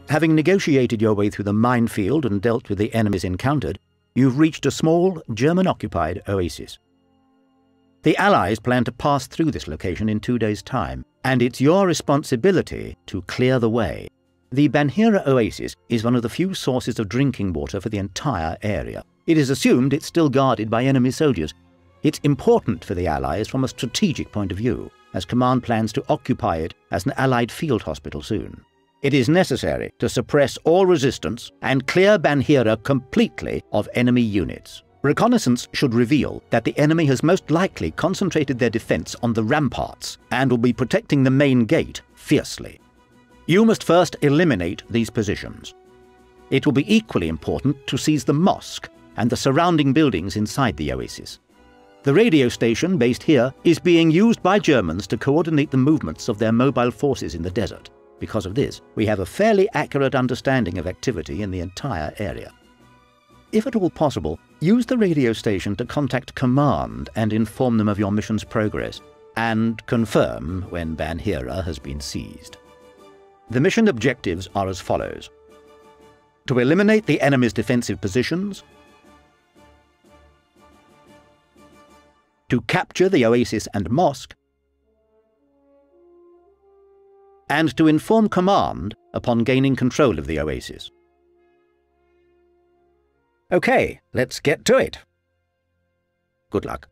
Having negotiated your way through the minefield and dealt with the enemies encountered, you've reached a small, German-occupied oasis. The Allies plan to pass through this location in 2 days' time, and it's your responsibility to clear the way. The Banhira Oasis is one of the few sources of drinking water for the entire area. It is assumed it's still guarded by enemy soldiers. It's important for the Allies from a strategic point of view, as Command plans to occupy it as an Allied field hospital soon. It is necessary to suppress all resistance and clear Banhira completely of enemy units. Reconnaissance should reveal that the enemy has most likely concentrated their defense on the ramparts and will be protecting the main gate fiercely. You must first eliminate these positions. It will be equally important to seize the mosque and the surrounding buildings inside the oasis. The radio station based here is being used by Germans to coordinate the movements of their mobile forces in the desert. Because of this, we have a fairly accurate understanding of activity in the entire area. If at all possible, use the radio station to contact Command and inform them of your mission's progress, and confirm when Banhira has been seized. The mission objectives are as follows: to eliminate the enemy's defensive positions, to capture the oasis and mosque, and to inform Command upon gaining control of the oasis. Okay, let's get to it. Good luck.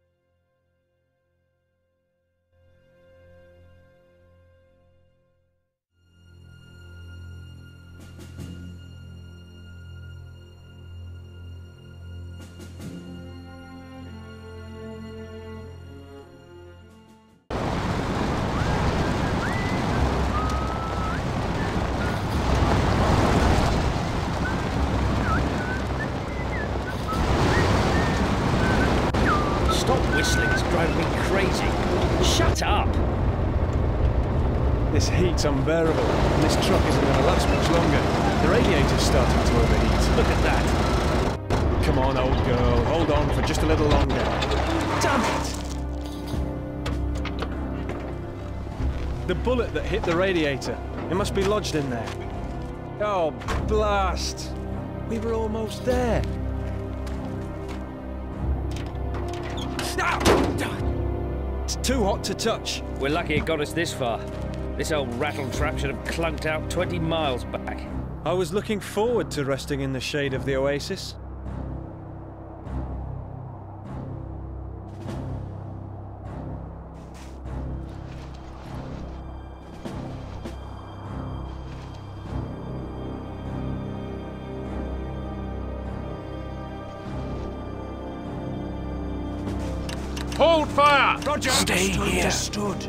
Whistling is driving me crazy. Shut up! This heat's unbearable, and this truck isn't going to last much longer. The radiator's starting to overheat. Look at that! Come on, old girl, hold on for just a little longer. Damn it! The bullet that hit the radiator, it must be lodged in there. Oh, blast! We were almost there. It's too hot to touch. We're lucky it got us this far. This old rattletrap should have clunked out 20 miles back. I was looking forward to resting in the shade of the oasis. Hold fire! Roger! Stay here. Understood.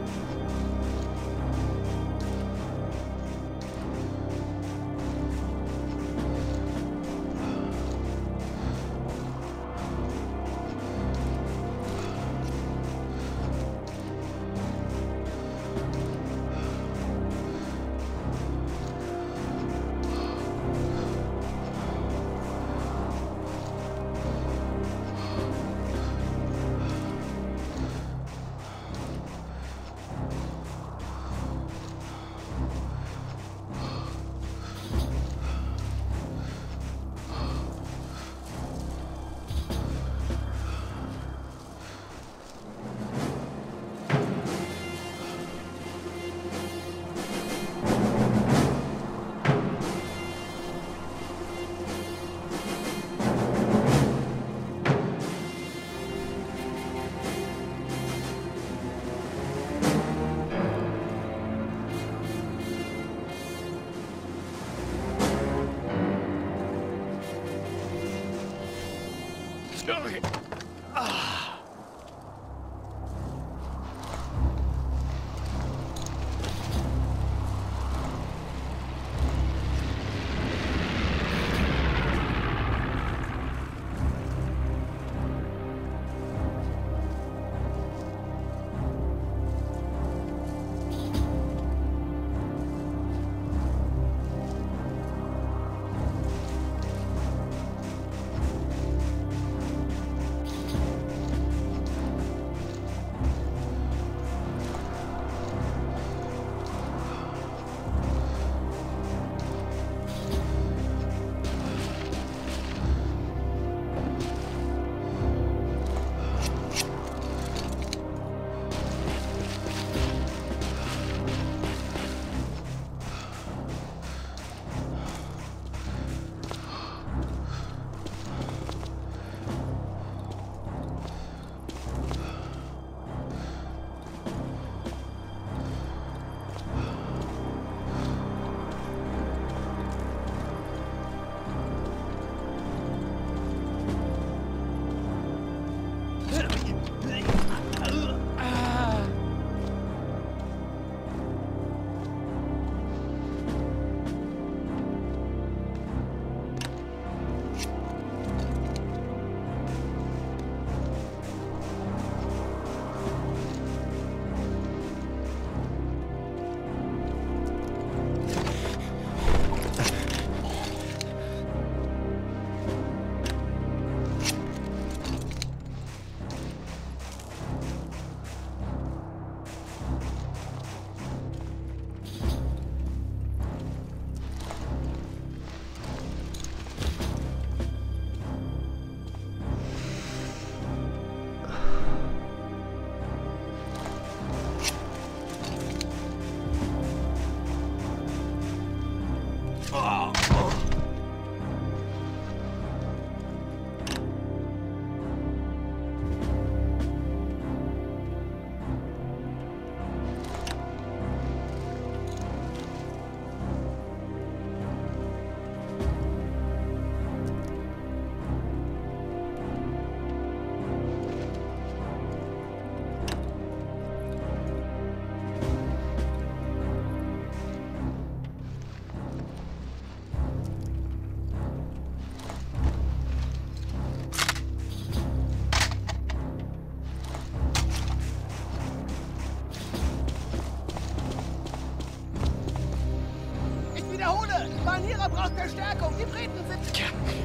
Hole! Bahnhierer braucht Verstärkung! Die Briten sind...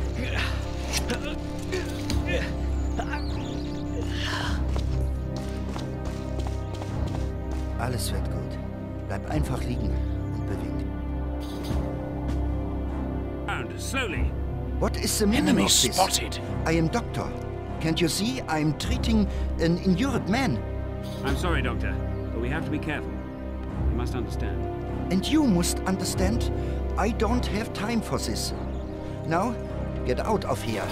Alles wird gut. Bleib einfach liegen, unbewegt. And slowly. What is the meaning Enemy of this? spotted. I am doctor. Can't you see? I'm treating an injured man. I'm sorry, Doctor, but we have to be careful. You must understand. And you must understand, I don't have time for this. Now, get out of here.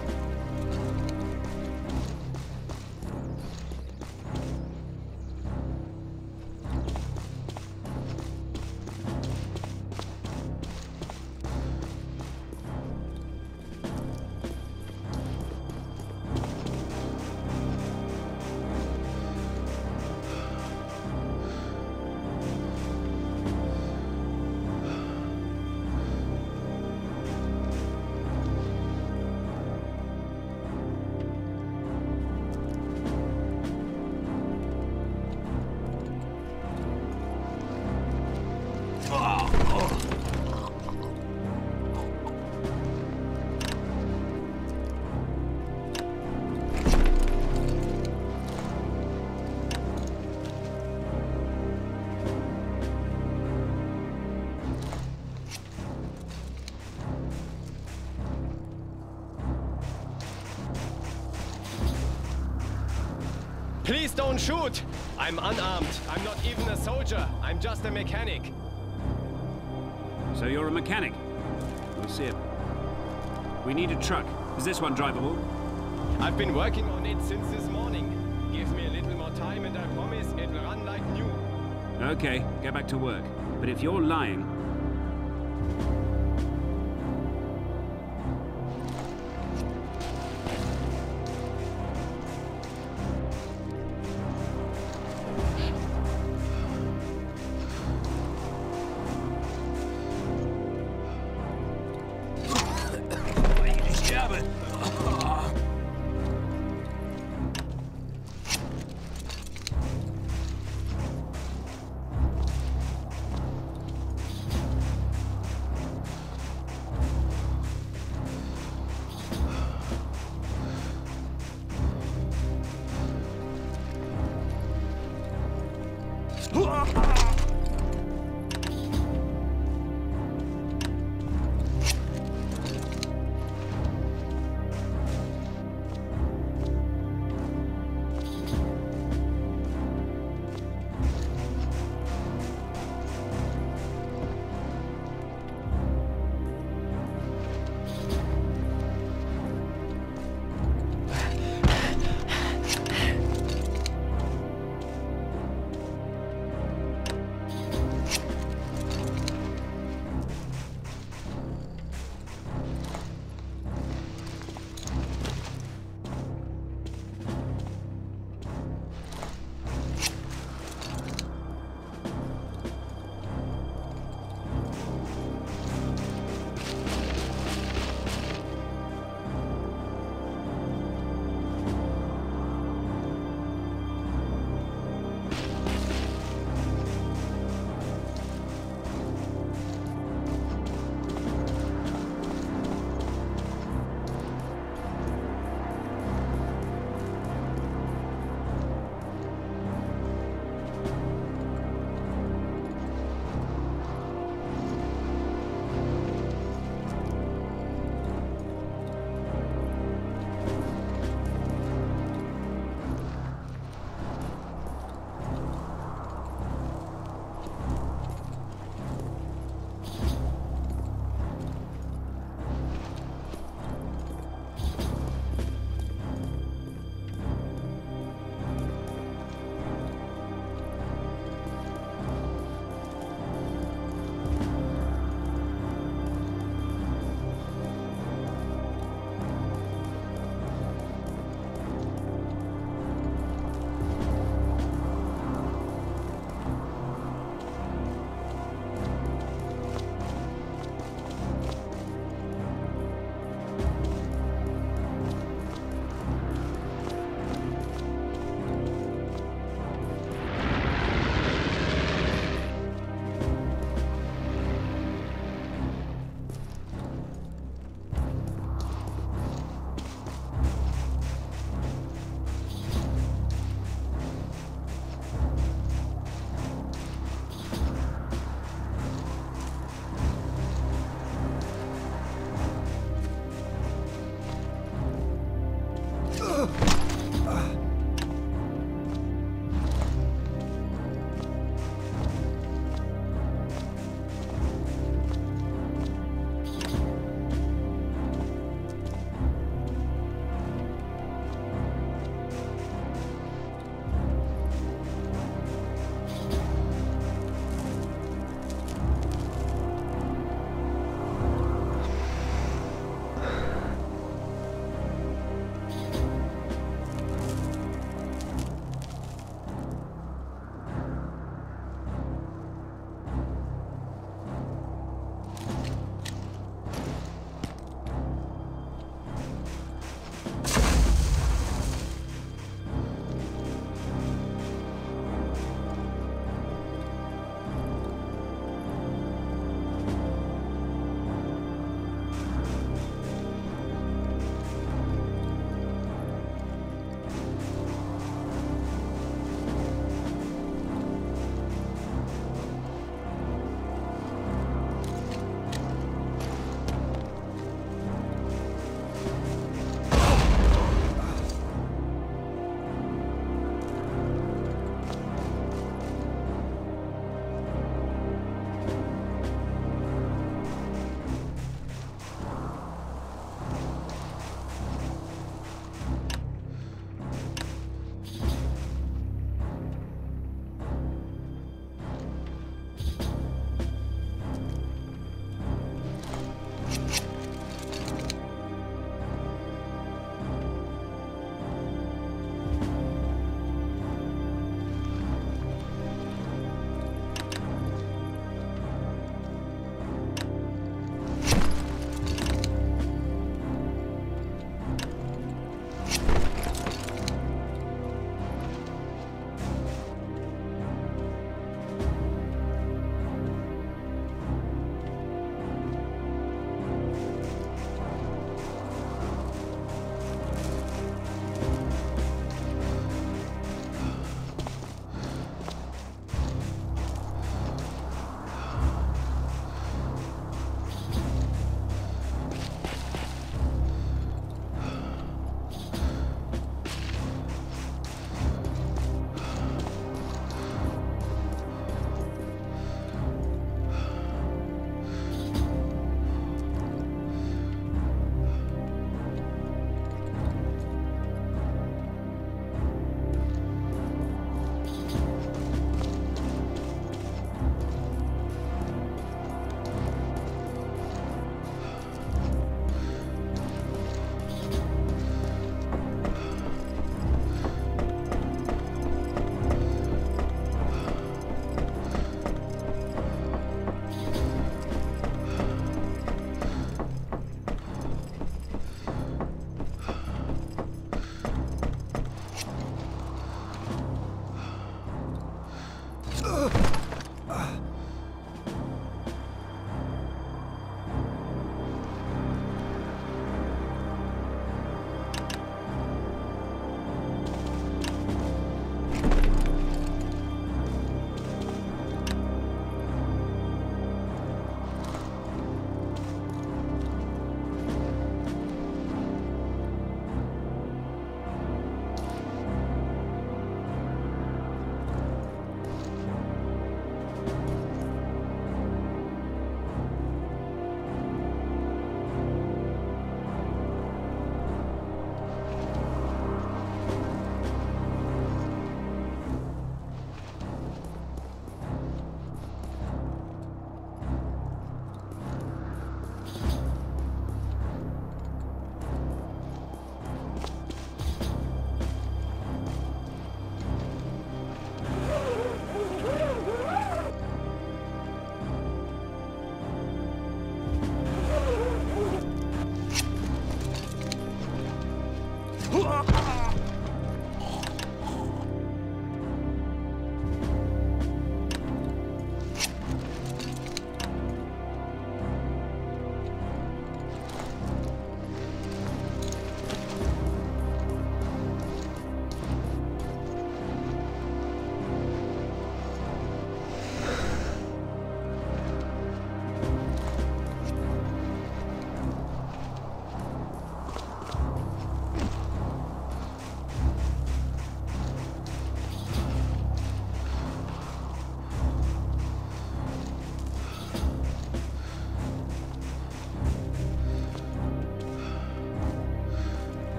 Please don't shoot! I'm unarmed. I'm not even a soldier. I'm just a mechanic. So you're a mechanic? We'll see it. We need a truck. Is this one drivable? I've been working on it since this morning. Give me a little more time and I promise it will run like new. Okay, get back to work. But if you're lying...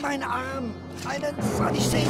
Mein Arm! Einen funny thing!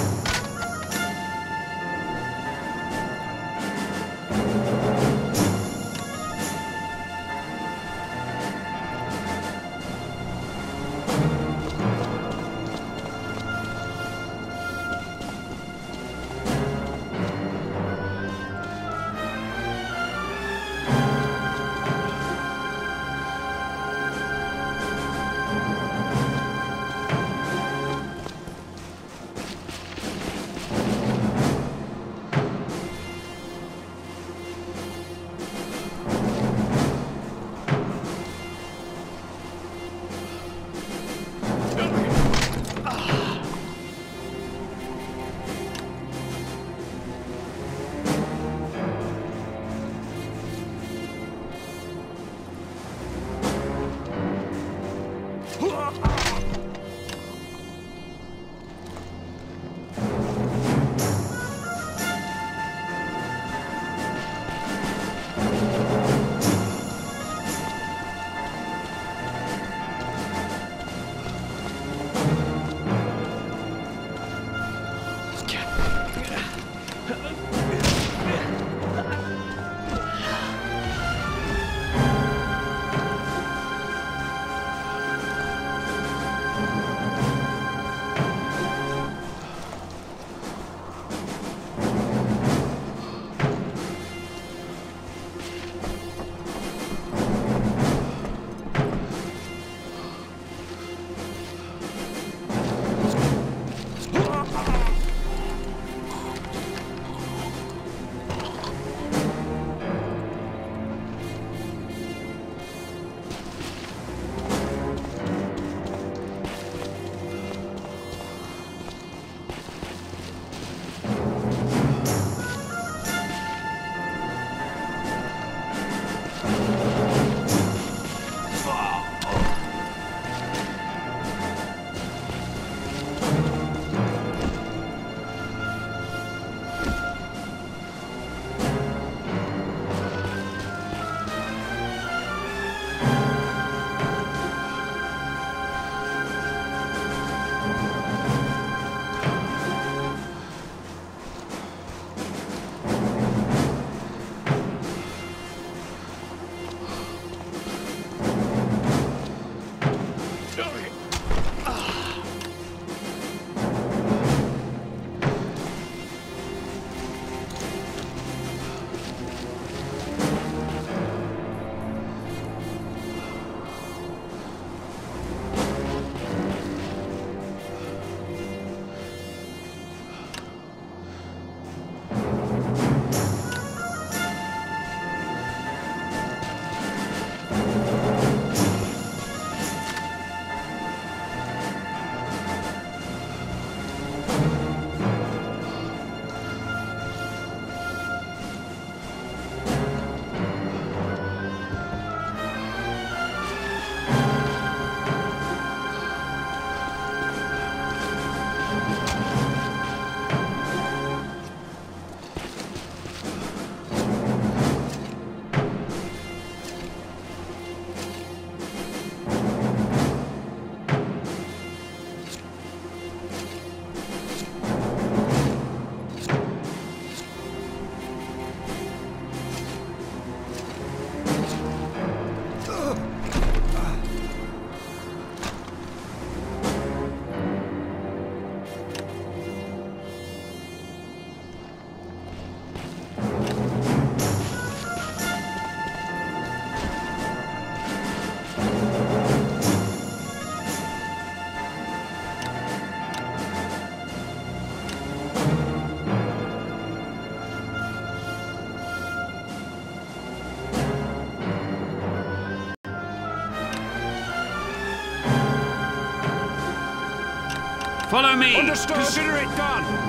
Follow me! Understood. Consider it done!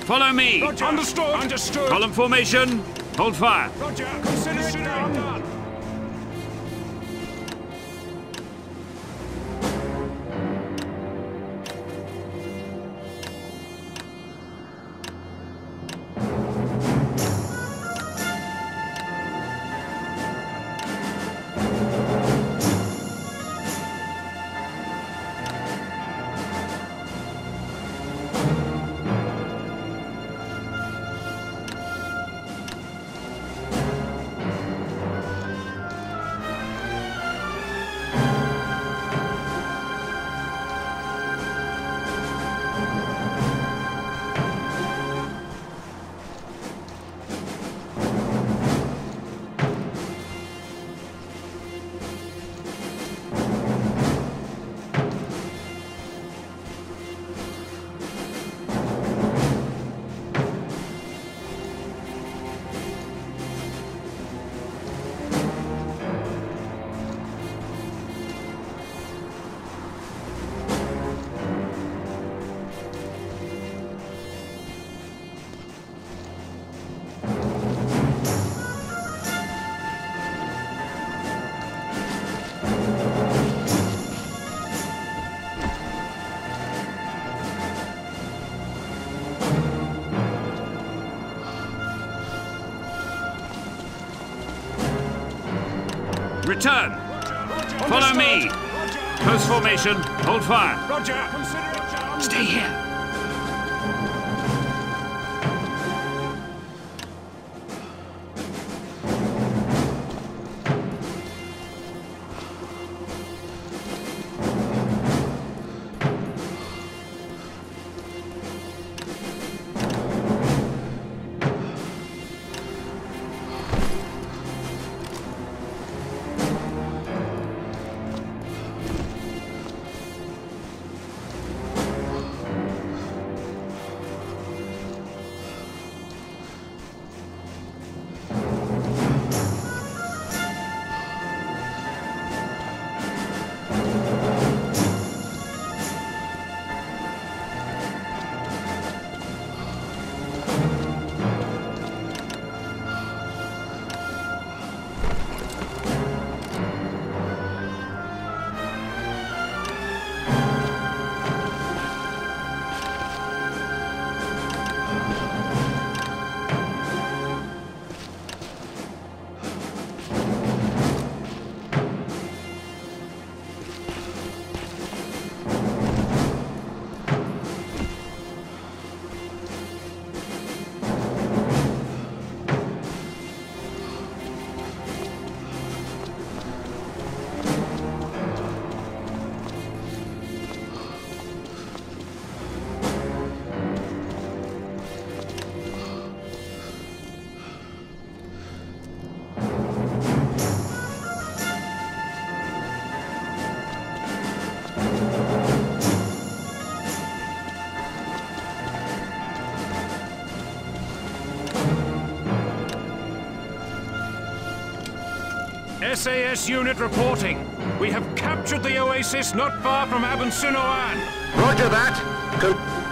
Follow me! Roger. Understood! Understood! Column formation! Hold fire! Roger! Consider it done! Return! Follow me! Close formation, hold fire! Roger! Consider it done! Stay here! SAS unit reporting. We have captured the oasis not far from Abon Sinoan. Roger that.